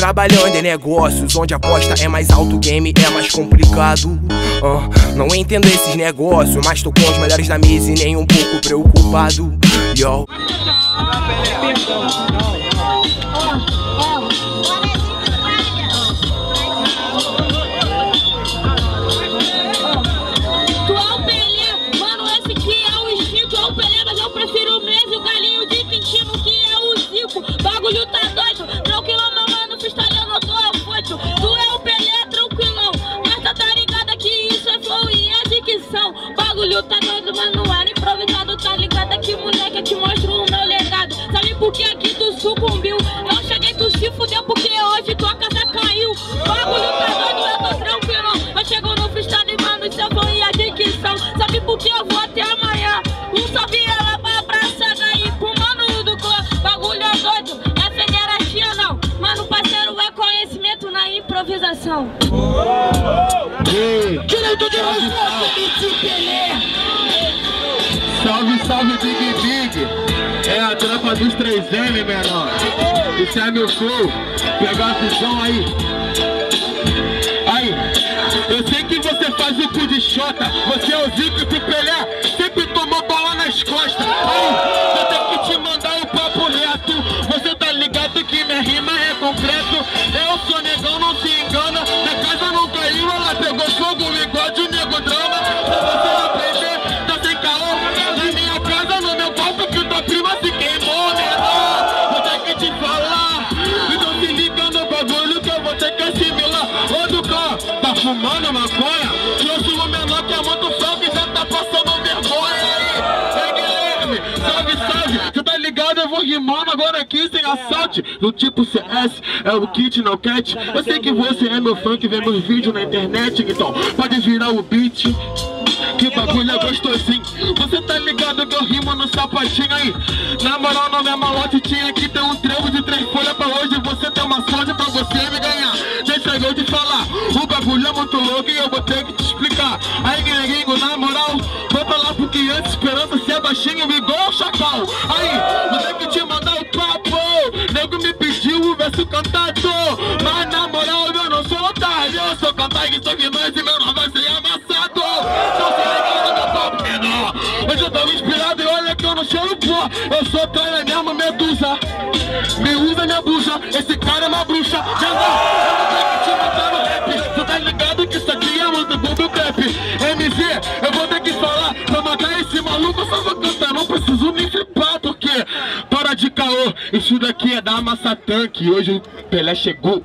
trabalhando em negócios onde a aposta é mais alto, o game é mais complicado. Não entendo esses negócios, mas tô com os melhores da mesa e nem um pouco preocupado. Yo. Bagulho tá doido, manual improvisado, tá ligado? Que moleque, eu te mostro o meu legado. Sabe por que aqui tu sucumbiu? Eu cheguei, tu se fudeu porque hoje tua casa caiu. Bagulho tá doido, eu tô tranquilo. Eu chego no freestyle, mano, isso é bom e a dicção. Sabe por que eu vou até amanhã? Um salve ela pra abraçar daí pro mano do clã. Bagulho é doido, é federatia não. Mano, parceiro, é conhecimento na improvisação. Direito de resposta, MC Pelé. Salve, salve, Big Big. É a tropa dos 3M, menor. Isso é meu flow. Pegar a visão aí. Aí, eu sei que você faz o cu de xota. Você é o Zico pro Pelé. Sempre tomou bola nas costas. Aí, eu tenho que te mandar o papo reto. Você tá ligado que minha rima é concreto. Eu sou negão, não se engana. Na casa não caiu, ela pegou fogo igual de nego drama. Pra você aprender, tá sem caô. Na minha casa, no meu quarto, que tua prima se queimou, menor. Vou ter que te falar. Então se liga no bagulho que eu vou ter que assimilar. Ô Ducão, tá fumando maconha? Eu sou o menor que é muito fraco e já tá passando vergonha aí. Guilherme, salve, salve. Cê tá ligado? Eu vou rimando agora aqui sem assalte. No tipo CS, é o kit, não cat. Eu sei que você é meu fã que vê meus vídeos na internet. Então pode virar o beat, que bagulho é gostosinho. Você tá ligado que eu rimo no sapatinho aí. Na moral, no meu malote tinha que ter um trevo de 3 folhas pra hoje você ter uma sorte pra você me ganhar. Deixa eu te falar, o bagulho é muito louco e eu vou ter que te explicar. Aí, gringo, na moral, volta lá porque antes esperança se é baixinho igual o chacal. Aí, vou ter que te mandar o papo. Nego me pediu o verso cantado, mas na moral eu não sou otário. Eu sou cantar e sou vilões e meu nome vai ser amassado. Então se liga no meu papo menor. Hoje eu tô inspirado e olha que eu não cheiro pó. Eu sou trolha mesmo, medusa. Me usa minha bucha, esse cara é uma bruxa. Já não, eu vou ter que te matar no rap. Tu tá ligado que isso aqui é muito bom do trap. MZ, eu vou ter que falar. Pra matar esse maluco eu só vou cantar. Não preciso nem flipar porque para de caô. Isso daqui é da massa tanque. Hoje o Pelé chegou.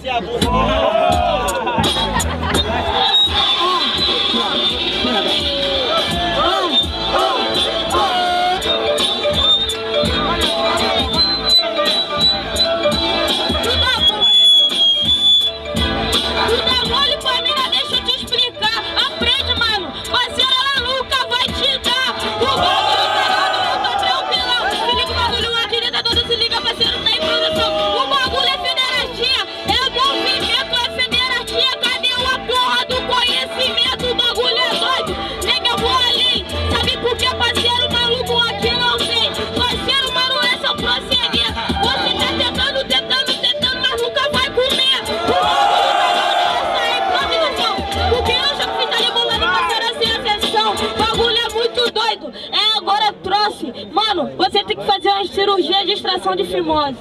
Mano, você tem que fazer uma cirurgia de extração de fimose.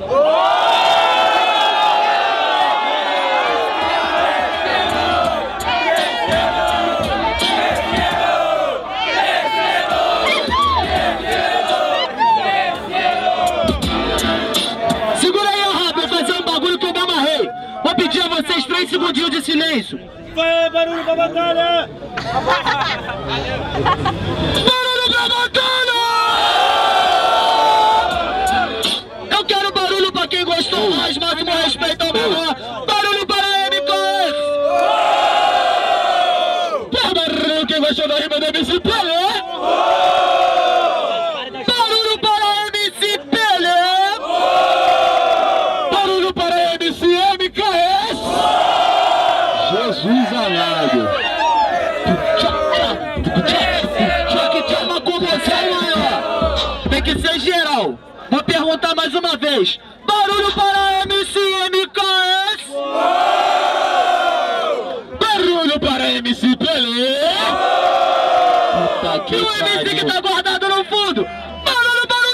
Segura aí, ó, vou fazer um bagulho que eu me amarrei. Vou pedir a vocês 3 segundinhos de silêncio. Vai, barulho pra batalha! Barulho pra batalha! Eu quero barulho pra quem gostou mais, máximo respeito ao menor. Barulho para MKS! Barulho quem gostou da rima do MC Pelé! Barulho para MC Pelé! Barulho para MC MKS! Jesus amado! Tem que ser geral. Vou perguntar mais uma vez. Barulho para MC MKS. MC Pelé. Puta que pariu. E o MC que tá guardado no fundo. Barulho, barulho,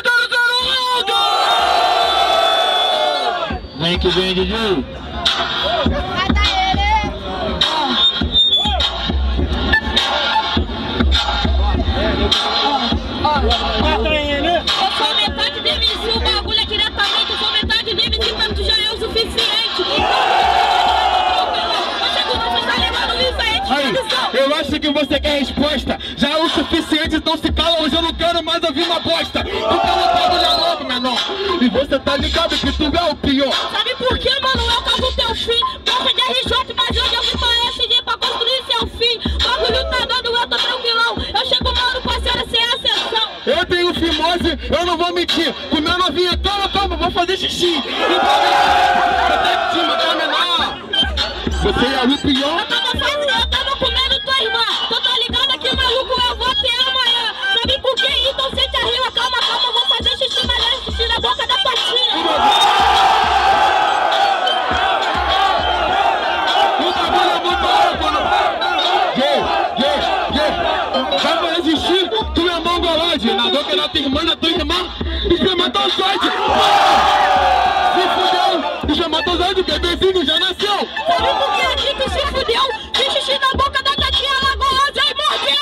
barulho. Vem que vem, Didi. Eu sou metade de MC, o bagulho é diretamente. Eu sou metade de MC, pra tu já é o suficiente. Aí, eu acho que você quer resposta. Já é o suficiente, então se cala, hoje eu não quero mais ouvir uma bosta. Tu tá lutado já logo, menor. E você tá ligado que tu é o pior. Sabe por que, mano? Eu caso teu fim. Porra de RJ, mas hoje eu vim pra SG pra construir seu fim. O bagulho tá dando, eu tô tranquilão. Eu chego, mano, parceiro, sem ascensão. Eu tenho fimose, eu não vou mentir. Com minha novinha, calma, vou fazer xixi. Você é o pior. Eu tava comendo tua irmã. Tu tá ligado que maluco, eu vou ter amanhã. Sabe por quê? Então sente a rima, calma, eu vou fazer xixi, mas é xixi na boca da patinha. O bagulho é muito louco, vai fazer xixi, tu é mongolode. Na boca da tua irmã, espermatozoide. Se fudeu, espermatozoide, bebezinho já nasceu. Sabe por que aqui tu se fudeu? Fiz xixi na boca da gatinha lagosa e mordeu.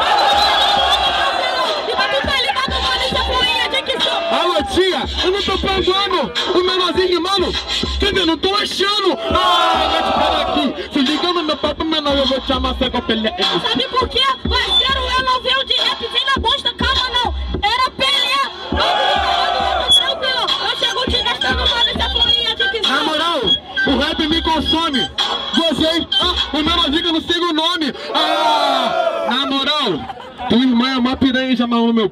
E mas tu tá ligado, mano, essa porrinha de que sou. Alô, tia, eu não tô pegando o menorzinho, mano. Quer ver, não tô achando. Vai te parar aqui. Se liga no meu papo menor, eu vou te amassar com a Pelé. Sabe por quê? Parceiro, eu não venho de rap, vem na bosta, calma não. Era Pelé. Eu tô tranquilo. Eu chego te gastando, mano, essa porrinha de que sou. Na moral, o rap me consome. Gozei, o menorzinho eu não sei o nome. Na moral, tua irmã é uma piranha e já amarrou meu.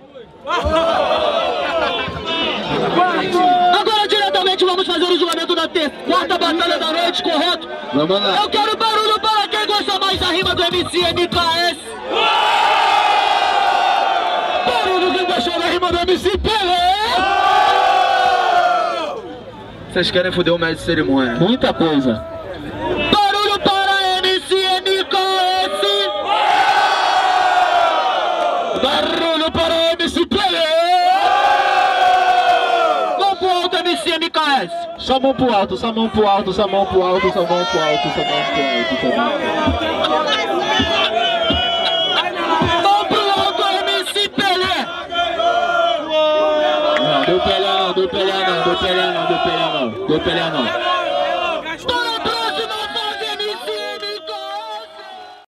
Agora diretamente vamos fazer o julgamento da quarta batalha da noite, correto? Vamos lá. Eu quero barulho para quem gosta mais da rima do MC MKS. Barulho quem gostou da rima do MC Pelé. Vocês querem foder o mestre de cerimônia? Muita coisa. Barulho para MC MKS. Barulho para MC Pelé. Mão pro alto, MC MKS. Só mão pro alto, só mão pro alto, só mão pro alto, só mão pro alto, só mão pro alto, só mão pro alto. Mão pro alto, MC Pelé. Não, deu Pelé não, deu Pelé não, deu Pelé não, deu Pelé não, deu Pelé não.